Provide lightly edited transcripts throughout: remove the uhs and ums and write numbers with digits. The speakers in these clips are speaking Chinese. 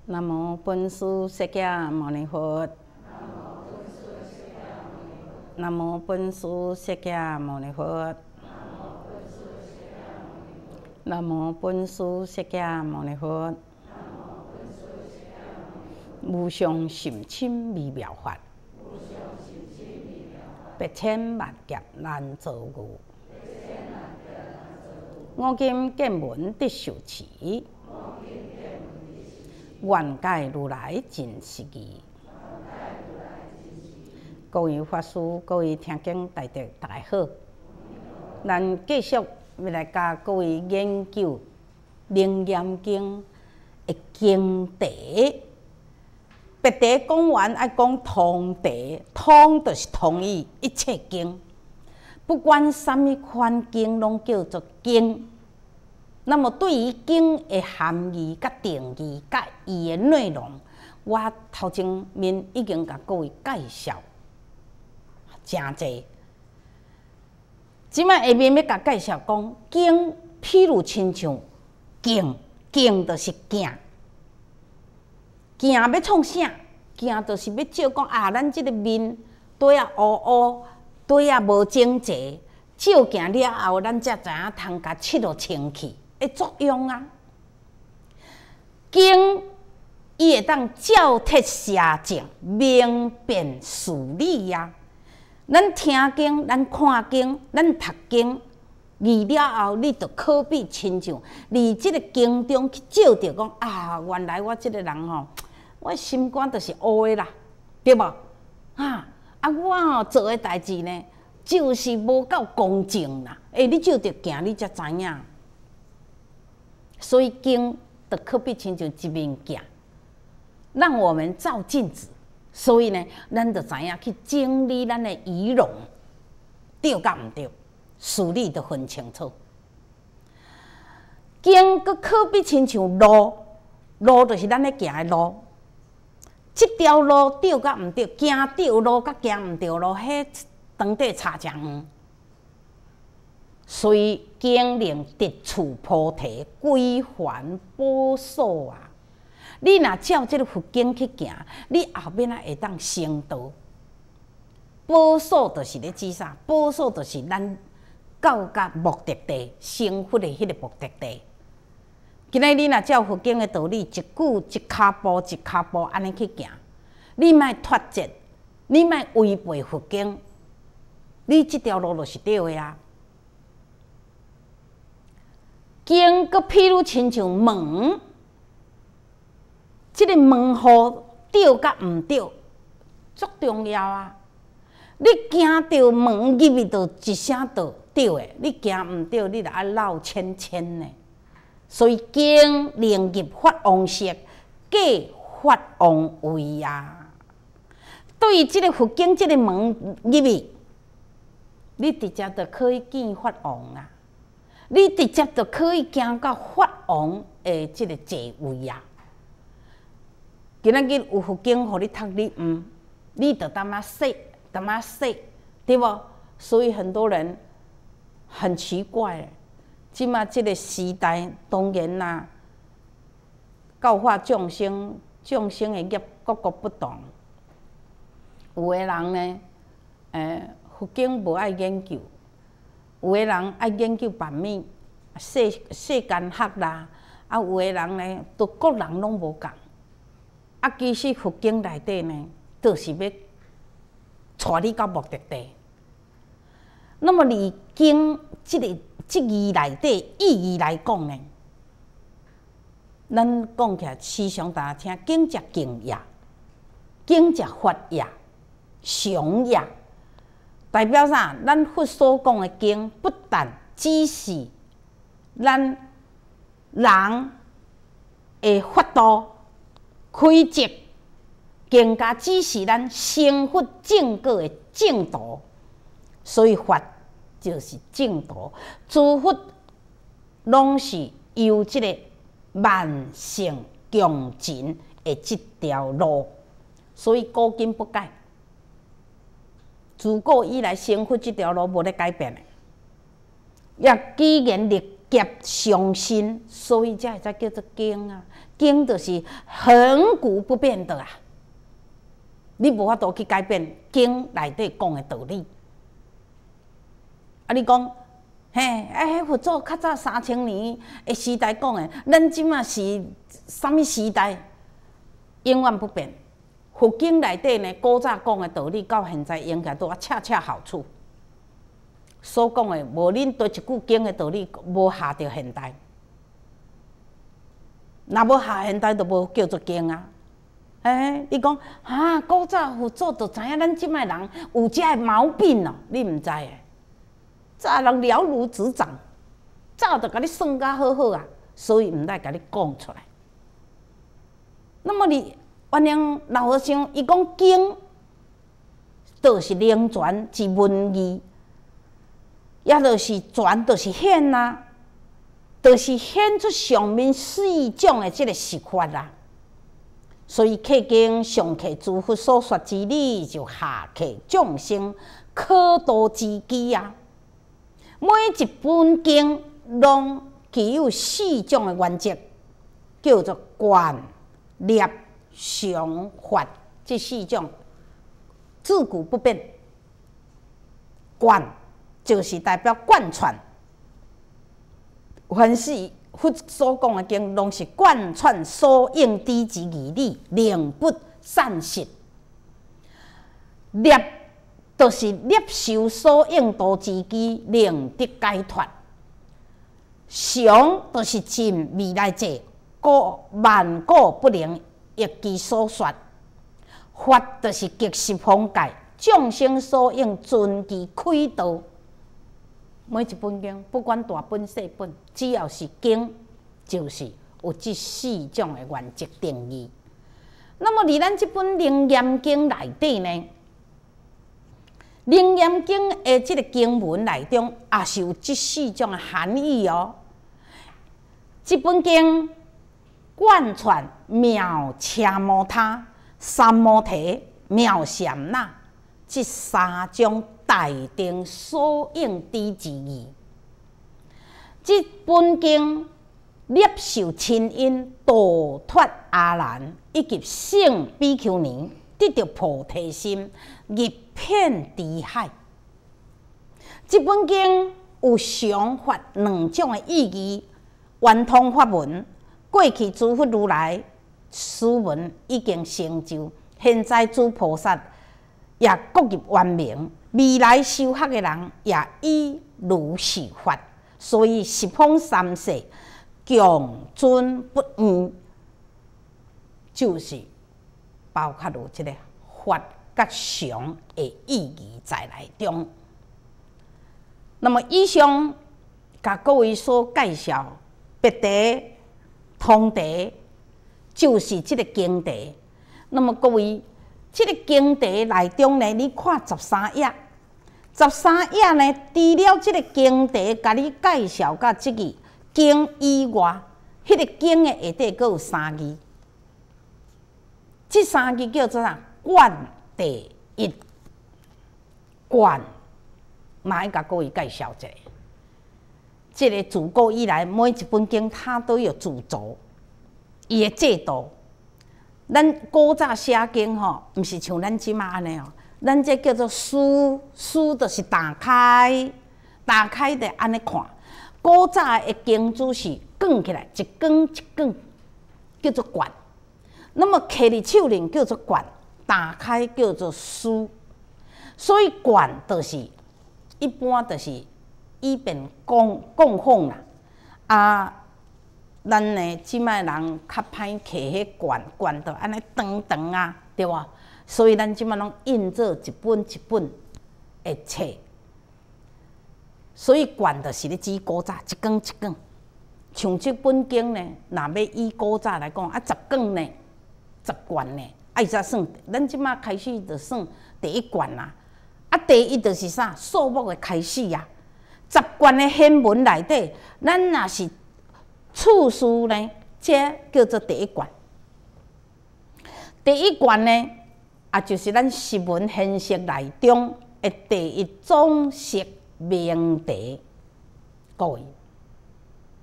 南无本师释迦牟尼佛。南无本师释迦牟尼佛。南无本师释迦牟尼佛。无上甚深微妙法，百千万劫难遭遇。我今见闻得受持，愿解如来真实义。各位法师、各位听经大德，大家好。咱继续要来教各位研究《楞严经》的经题。别题讲完，爱讲通题，通就是通义一切经，不管什么款经，拢叫做经。那么对于经的含义、甲定义、甲伊的内容，我头前面已经甲各位介绍真济。即摆下面要甲介绍讲经，譬如亲像镜，镜就是镜。镜要创啥？镜就是要照讲啊，咱即个面对啊乌乌，对啊无整齐，照镜了后，咱才知影通甲拭落清气的作用啊。经伊会当照贴邪正，明辨事理啊。咱听经，咱看经，咱读经，译了后，你就可比亲像伫即个经中去照着讲啊，原来我即个人吼。我心肝就是乌的啦，对无？我做的代志呢，就是无够公正啦。你照着行，你才知影。所以经就可比亲像一面镜，让我们照镜子。所以呢，咱就知影去整理咱的仪容，对甲毋对，事理就分清楚。经佫可比亲像路，路就是咱咧行的路。即条路对甲毋对，行对路甲行毋对路，迄当地差真远。所以经令直处菩提，归还宝所啊！你若照即个佛经去行，你后面啊会当成道。宝所就是咧指啥？宝所就是咱到达目的地，成佛的迄个目的地。今仔你若照佛经的道理，一句一脚步一脚步安尼去行，你莫脱节，你莫违背佛经，你即条路就是对的啊。经佫譬如亲像门，即个门户对甲毋对，足重要啊！你行着门入去，就一声道对的；你行毋对，你就爱绕圈圈呢。所以经令入法王色，假法王位啊！对于即个佛经即个门入去，你直接就可以见法王啊！你直接就可以行到法王的即个座位啊！今仔日有佛经互你读，你就淡仔说，对无？所以很多人很奇怪。即马即个时代，当然啦，教化众生的业各个不同。有的人呢，佛经无爱研究；有的人爱研究别物，世间学啦。有的人呢，都各人拢无共。其实佛经内底呢，就是要带你到目的地。那么，以经即义内底意义来讲呢，咱讲起来时常大家听，经则经也，经则法也，常也。代表啥？咱佛所讲的经，不但只是咱人的法度开执，更加只是咱成佛正果的正道。所以法就是正道，诸佛拢是由即个万圣共尽的即条路，所以古今不改。自古以来，成佛即条路无咧改变的，也既然历劫伤身，所以才会叫做经啊。经就是恒古不变的啊，你无法度去改变经内底讲的道理。啊，你讲，迄佛祖较早3000年的时代讲的，咱即马是啥物时代？永远不变。佛经内底呢，古早讲的道理，到现在用起来都恰恰好处。所讲的无恁对一句经的道理无下着现代，若无下现代，就无叫做经啊。你讲古早佛祖就知影咱即摆人有遮个毛病哦，你毋知诶？早人了如指掌，早就甲你算甲好好啊，所以毋来甲你讲出来。那么你原来老和尚伊讲经，就是灵传之文义，也就是传，就是显啊，就是显出上面4种的即个实法啦。所以契经上契诸佛所说之理，就下契众生可度之机啊。每一本经拢具有4种的原则，叫做观、念、常、法，这4种自古不变。观就是代表贯穿，凡是佛所讲的经，拢是贯穿所应知之义理，令不散失。念就是摄受所应度之机，令得解脱。常就是尽未来者，万古不能一其所说。法就是极实方界，众生所应遵其开道。每一本经，不管大本小本，只要是经，就是有这4种的原则定义。那么，伫咱这本《楞严经》内底呢，《楞严经》的这个经文内中，也是有这4种的含义哦。这本经贯穿妙奢摩他、三摩提、妙禅那这3种大定所应知之义。这本经摄受亲因度脱阿难以及圣比丘尼，得到菩提心，入遍trí海。这本经有常法2种的意义，圆通法文，过去诸佛如来师门已经成就，现在诸菩萨也各入圆明，未来修学的人也以如是法，所以十方三世强尊不渝，就是包括有这个法甲常的意义在内中。那么以上甲各位所介绍别题、通题，就是这个经题。那么各位，这个经题内中呢，你看13页，13页呢，除了这个经题，甲你介绍甲这个经以外，迄个经的下底佫有3字，这3字叫做啥？观第一。观，嘛要甲各位介绍一下。这个自古以来，每一本经它都有主轴，伊的制度。咱古早写经吼，毋是像咱即马安尼哦，咱这叫做书，书就是打开，打开的安尼看。古早的经书是卷起来，一卷一卷，叫做卷。那么摕伫手里叫做卷，打开叫做书。所以卷就是一般就是以便供奉啦。咱呢即摆人较歹摕迄卷到安尼长长啊，对无？所以咱即摆拢印做一本一本的册。所以卷就是咧指古早一卷一卷。像这本经呢，若要以古早来讲，10卷呢，10卷呢，会使算。咱即摆开始就算第一卷啦。第一就是啥？数目的开始啊。10卷的显文内底，咱若是次数呢，这叫做第一卷。第一卷呢，就是咱释文显释内中的第一种式命题。各位，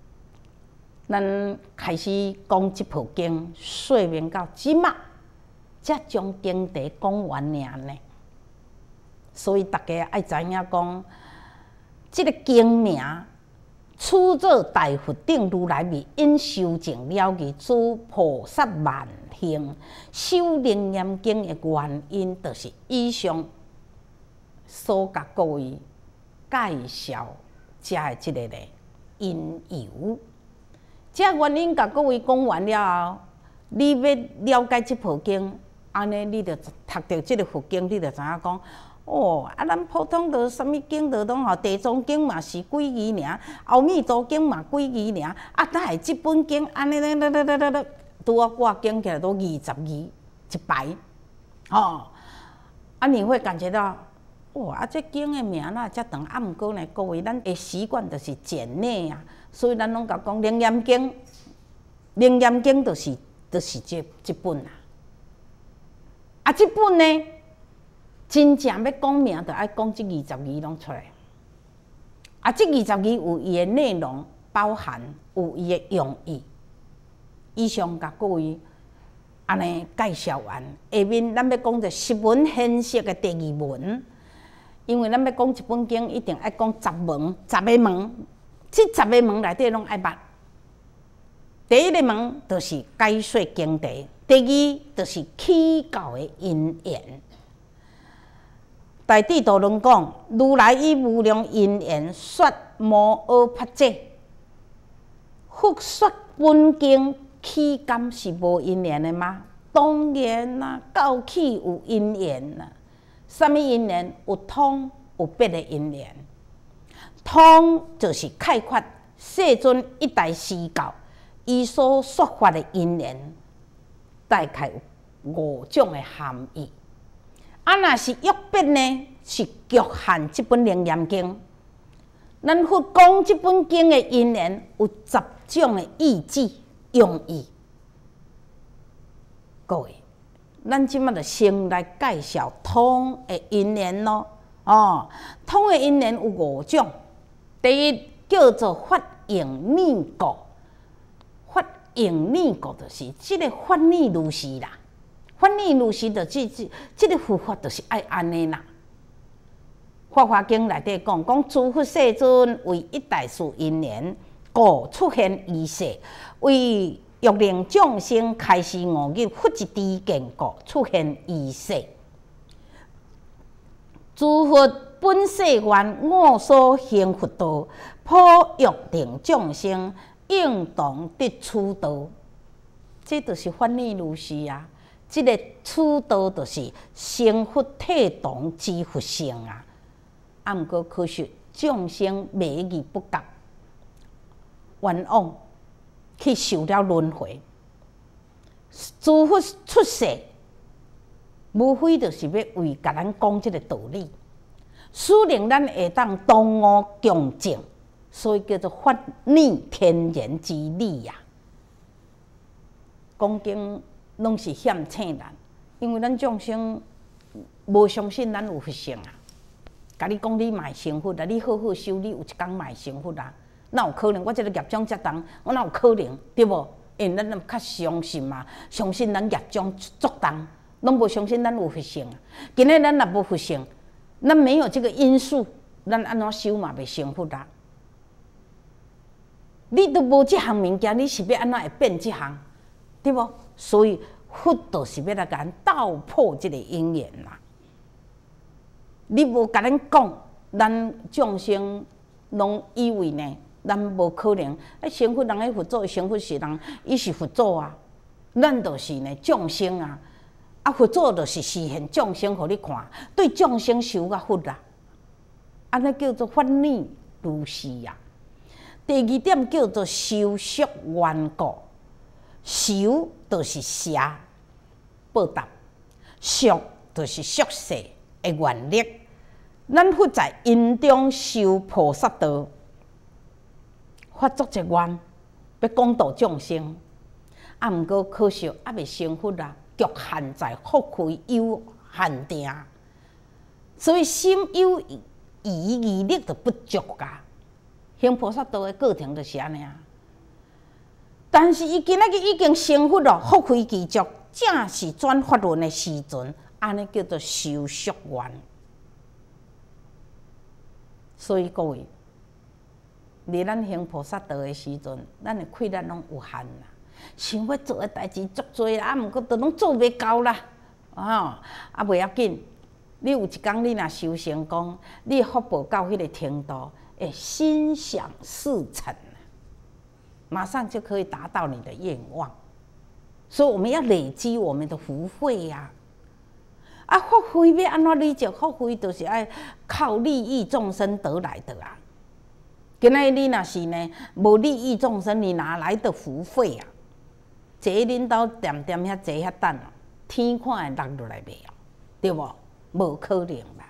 咱开始讲即部经，说明到即马，才将经题讲完尔呢。所以大家爱知影讲，即个经名取自大佛顶如来密因修证了义诸菩萨万行修楞严经的原因，就是以上所甲各位介绍遮的即个因由。遮原因甲各位讲完了后，你要了解即部经，安尼你着读着即个佛经，你着知影讲。哦，咱普通着啥物经着拢吼，地藏经嘛是几字尔，阿弥陀经嘛几字尔，哪会即本经安尼拄啊挂经起来都22一排，你会感觉到，这经的名哪遮长，毋过呢，各位咱的习惯就是简内啊，所以咱拢甲讲楞严经，楞严经就是即本啊，即本呢？真正要讲名，就爱讲这20字拢出来。这20字有伊的内容，包含有伊的用意。以上甲各位安尼介绍完，下面咱要讲着10门显释的第2门，因为咱要讲一本经，一定爱讲10门，10个门，这10个门内底拢爱捌。第一个门就是解说经题，第二就是起教的因缘。大智度论讲，如来以无量因缘说摩诃帕者，复说本经起敢是无因缘的吗？当然啦，到起有因缘啦。什么因缘？有通有别的因缘。通就是概括世尊一代施教，伊所说法的因缘，大概有5种的含义。若是约别呢，是局限这本楞严经。咱佛讲这本经的因缘有10种的意旨用意。各位，咱即马就先来介绍通的因缘咯。通的因缘有5种。第一叫做法应念故，法应念故就是即个法理如是啦。法理如是，就即个佛法就是爱安尼啦。《法华经》内底讲，诸佛世尊为一代事因缘，故出现于世，为欲令众生开示悟入佛一知见故出现于世。诸佛本誓愿我所行佛道，普欲令众生应当得此道。这就是法理如是啊！这个此道就是成佛体同之佛性啊！毋过可惜众生迷义不觉，冤枉去受了轮回。诸佛出世，无非就是要为甲咱讲这个道理，使令咱会当同悟共证，所以叫做法理天然之理呀。讲经拢是险请咱，因为咱众生无相信咱有佛性啊。甲你讲，你嘛成佛啊！你好好修，你有一天嘛成佛啊！哪有可能？我这个业障遮重，我哪有可能？对无？因咱较相信嘛，相信咱业障足重，拢无相信咱有佛性啊！今日咱若无佛性，咱没有这个因素，咱安怎修嘛袂成佛啊？你都无这项物件，你是要安怎会变这项？对无？所以佛就是要来甲咱斗破这个因缘啦。你无甲咱讲，咱众生拢以为呢，咱无可能。成佛人个佛祖，成佛是人，伊是佛祖啊。咱就是呢众生啊，佛祖就是示现众生，互你看，对众生修甲佛啦。安尼叫做法理如是啊。第2点叫做修赎缘故，修就是谢报答，赎就是宿世的愿力。咱佛在因中修菩萨道，发作一愿，要广度众生。毋过可惜还未成佛啊，局限在福慧有限定，所以心有疑义力就不足噶。行菩萨道的过程就是安尼啊。 但是伊今仔日已经成佛了，福慧具足，正是转法轮的时阵，安尼叫做修宿愿。所以各位，伫咱行菩萨道的时阵，咱的困难拢有限啦。想要做的代志足多啦，毋过都拢做袂到啦。啊袂要紧，你有一天你若修成功，你福报到迄个程度，会心想事成。马上就可以达到你的愿望，所以我们要累积我们的福慧呀。福慧要安怎理解？福慧就是爱靠利益众生得来的啊。今仔你若是呢，无利益众生，你哪来的福慧啊？坐恁兜店遐坐遐等哦，天看会落来袂哦，对无？无可能啦。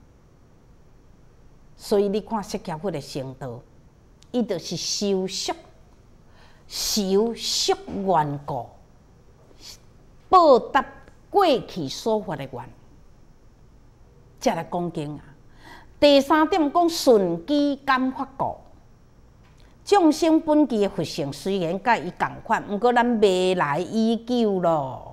所以你看释迦佛的成道，伊就是修宿。修宿愿故，报答过去所发的愿，才来讲经啊。第三点讲顺机感发故，众生本具的佛性虽然甲伊共款，毋过咱未来已久咯。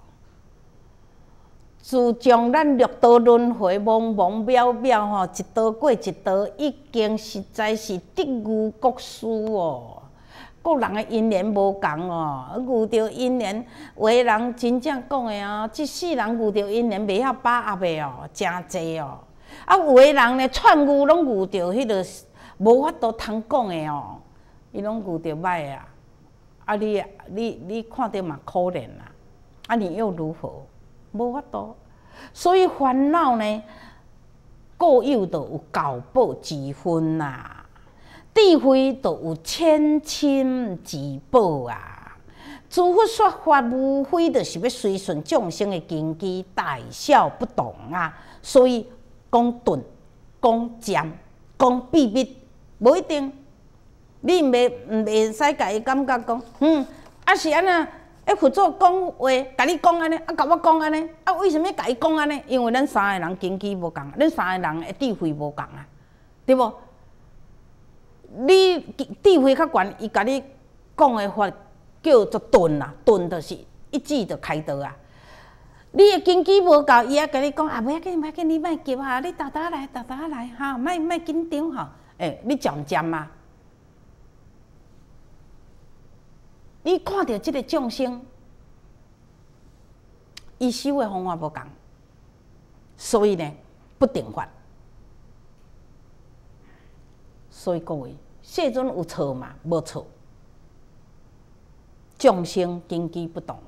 自从咱六道轮回茫茫渺渺吼，一道过一道，已经实在是得遇国师哦。各人的因缘无共哦，遇到因缘，有的人真正讲的哦，即世人遇到因缘袂晓把握的哦，真济哦。有的人呢，串遇拢遇到迄个无法度通讲的哦，伊拢遇到歹啊。你看到嘛可怜啦，你又如何？无法度。所以烦恼呢，各有都有厚薄之分呐。智慧就有千亲之宝啊！诸佛说法无非就是要随顺众生的根基，大小不同啊。所以讲顿、讲尖、讲秘密，无一定。你袂使甲伊感觉讲，是安那？佛祖讲话，甲你讲安尼，甲我讲安尼，为什么甲伊讲安尼？因为咱三个人根基无共，咱三个人的智慧无共啊，对无？你智慧较悬，伊甲你讲的法叫做顿啦，顿就是一字就开道啊。你的根基无够，伊还甲你讲袂要紧，袂要紧，你莫急啊，你豆豆来，豆豆来哈，莫紧张吼。你渐渐啊，你看到即个众生，伊修的方法无共，所以呢不定法。所以各位，世尊有错嘛？无错。众生根基不同，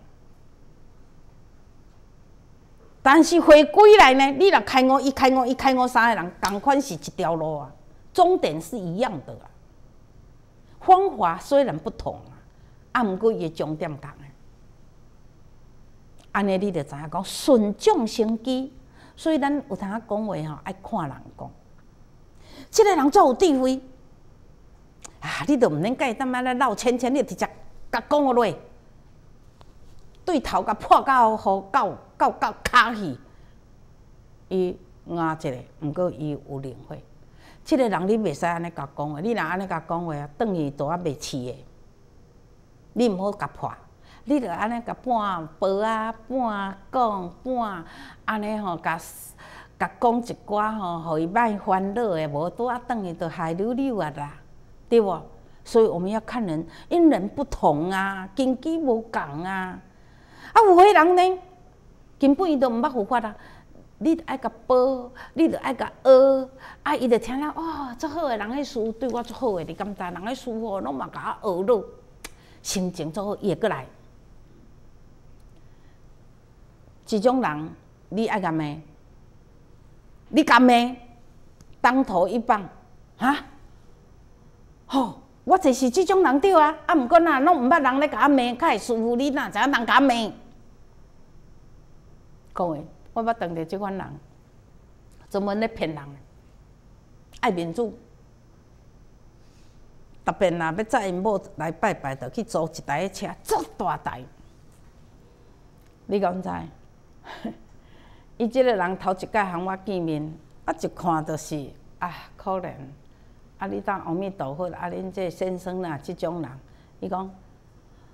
但是回归来呢，你若开悟，伊开悟，伊开悟，三个人同款是一条路啊，终点是一样的啊。方法虽然不同啊，毋过伊的终点共的。安尼你就知影讲顺众生机，所以咱有通讲话吼，爱看人讲。即个人做有智慧你都毋免甲伊踮仔咧绕圈圈，你直接甲讲落，对头甲破到好到骹去，伊硬一个，毋过伊有灵慧。即个人你袂使安尼甲讲话，你若安尼甲讲话啊，等于都啊袂饲的，你毋好甲破，你着安尼甲半报啊，半讲半安尼吼，甲讲一寡吼，互伊莫烦恼的，无拄啊等于着害溜溜啊啦，对无？所以我们要看人，因人不同啊，根基无共啊。有些人呢，根本伊都毋捌佛法啊，你着爱甲报，你着爱甲学，伊着听了足好诶，人迄师对我足好诶，你敢知？人迄师傅拢嘛甲我学咯，心情足好，伊会过来。这种人，你爱甲骂？你敢骂？当头一棒，吼！我就是这种人对啊，毋过呐，拢毋捌人咧甲我骂，较会师傅你哪知影人甲我骂？讲诶，我捌当着即款人，专门咧骗人，爱面子，特别若要载因某来拜拜，着去租一台车，足大台。你敢知？伊即个人头一摆和我见面，一看就是可怜。你当阿弥陀佛，恁这先生啦，即种人，伊讲，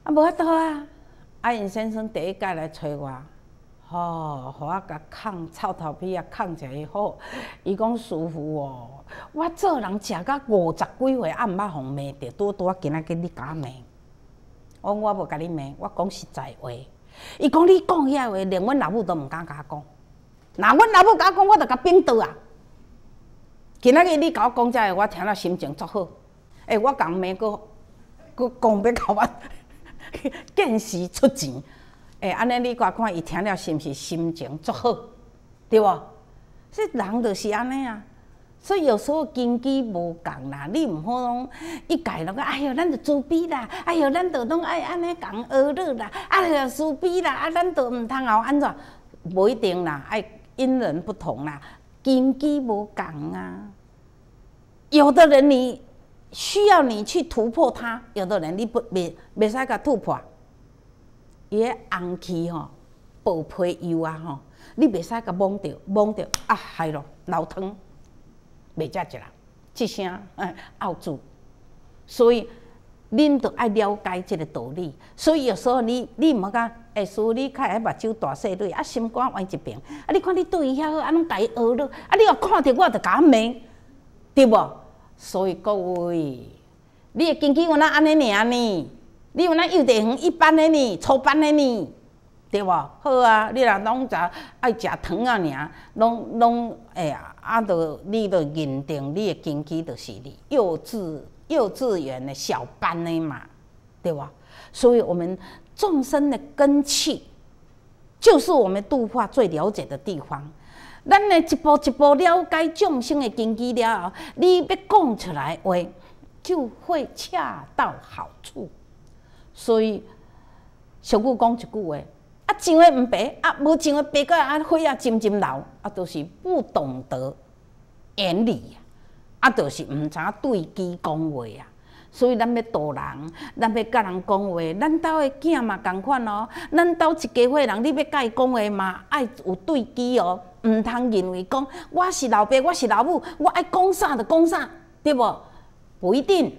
啊，无法度啊！啊，因先生第一届来找我，吼，互我甲放臭头皮啊，放一下好。伊讲师傅哦，我做人食到50几岁，啊，毋捌互骂着，拄啊今仔日你甲我骂。我无甲你骂，我讲实在话。伊讲你讲遐话，连阮老母都毋敢甲我讲。若阮老母甲我讲，我着甲扁倒啊！今仔日你甲我讲遮个，我听了心情足好。我共骂佫讲要甲我见时出钱。安尼你看看，伊听了是毋是心情足好？对无？所以人就是安尼啊。所以有时候根基无共啦，你毋好拢一概拢讲，哎哟，咱着自卑啦，哎哟，咱着拢爱安尼共学乐啦，哎哟，自卑啦，啊，咱着毋通后安怎？无一定啦，爱因人不同啦，根基无共啊。有的人你需要你去突破他，有的人你袂使甲突破。伊个红气吼，爆皮油啊吼，你袂使甲摸着啊，害咯，流汤。袂食一人，即声拗住，所以恁着爱了解即个道理。所以有时候你毋好讲，师父你较爱目睭大细蕊，啊心肝歪一边，啊你看你对伊遐好，啊拢家己学了，啊你若看着我着甲我骂，对无？所以各位，你的根基有哪安尼尔呢？你有哪幼稚园一班的呢？初班的呢？对无？好啊，你若拢食爱食糖啊尔，拢着你着认定你的根基就是你幼稚园的小班的嘛，对吧？所以我们众生的根器，就是我们度化最了解的地方。咱呢一步一步了解众生的根基了后，你要讲出来话就会恰到好处。所以俗语讲一句话。种的毋白，无种的白到火浸流，都是不懂得言理，就是毋知影对机讲话啊。所以咱要度人，咱要甲人讲话，咱兜的囝嘛共款哦。咱兜一家伙人，你要甲伊讲话嘛，爱有对机哦，毋通认为讲我是老爸，我是老母，我爱讲啥就讲啥，对无？不一定。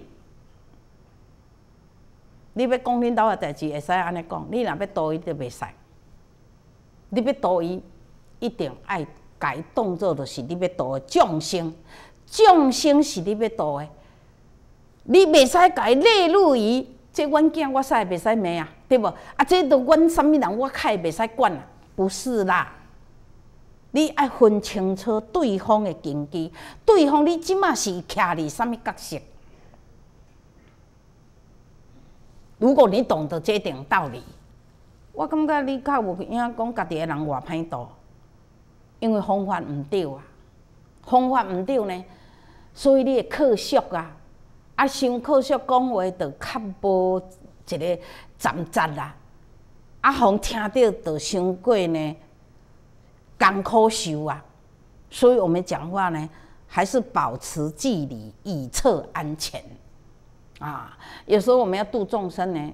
你要讲恁兜的代志，会使安尼讲；你若要度伊，就袂使。你要度伊，一定爱甲伊当作就是你要度的众生，众生是你要度的。你袂使甲伊列入于这阮囝，我使袂使骂啊，对无？这都阮啥物人，我较袂使管啊，不是啦。你爱分清楚对方的根基，对方你即马是徛伫啥物角色？如果你懂得这点道理，我感觉你较有影讲家己的人偌歹度，因为方法毋对啊，方法毋对呢，所以你会靠俗啊，伤靠俗讲话，就较无一个站杂啦，互听到就伤过呢，艰苦受啊。所以我们讲话呢，还是保持距离，以策安全啊。有时候我们要度众生呢，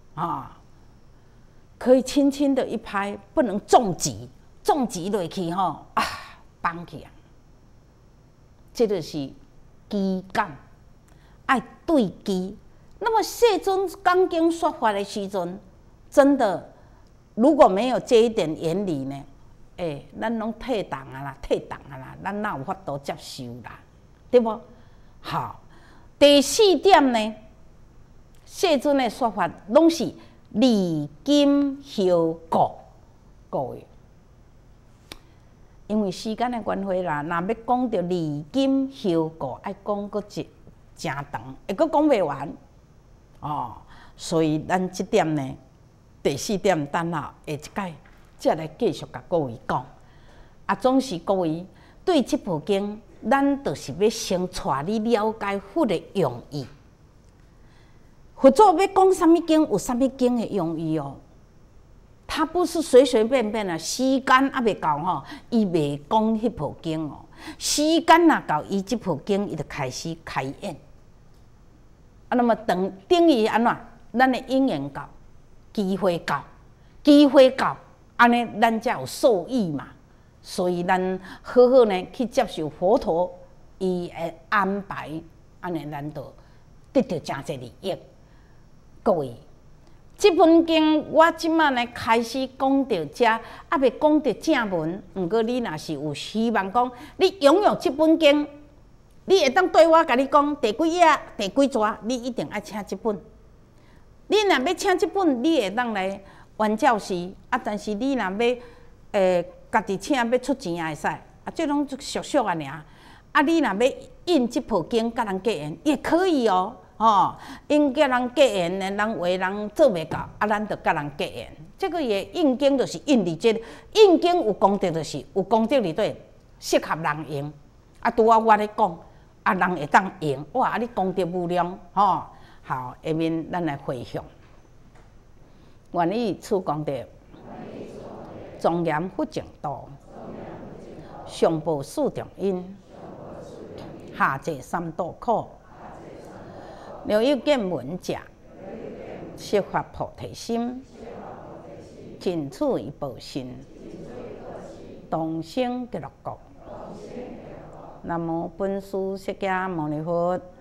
可以轻轻的一拍，不能重击，重击落去吼放去啊！这就是机感，爱对机。那么世尊刚经说法的时阵，真的如果没有这一点原理呢，咱拢退档啊啦，咱哪有法度接受啦？对不？好，第四点呢，世尊的说法拢是离今休故，各位，因为时间的关系啦，若要讲到离今休故，爱讲个真长，会阁讲袂完所以咱这点呢，第四点等下下一届再来继续甲各位讲。总是各位对这部经，咱就是要先带你了解佛的用意。佛祖要讲什么经，有什么经的用意哦。他不是随随便便啊，时间还未到吼，伊未讲迄部经哦。时间若到，伊这部经伊就开始开演。那么等于安怎？咱的因缘到，机会到，安尼咱才有受益嘛。所以咱好好呢去接受佛陀伊的安排，安尼咱就得到真侪利益。各位， 这本经我即摆呢开始讲到遮，还未讲到正文。毋过你若是有希望讲，你拥有这本经，你会当对我甲你讲第几页、第几纸，你一定爱请这本。你若要请这本，你会当来原教师，但是你若要家己请要出钱也会使，这拢俗俗啊尔。你若要印这部经甲人结缘，也可以哦。因叫人结缘呢，人话人做袂到，咱就甲人结缘。这个也印经就是印伫这印经有功德，就是有功德伫对，适合人用。拄啊我咧讲，人会当用，哇！你功德无量，好，下面咱来回向，愿以此功德，庄严佛净土，上报四重因，下济三途苦。若有见闻者，悉发菩提心，尽此一报身，同生极乐国。南无本师释迦牟尼佛。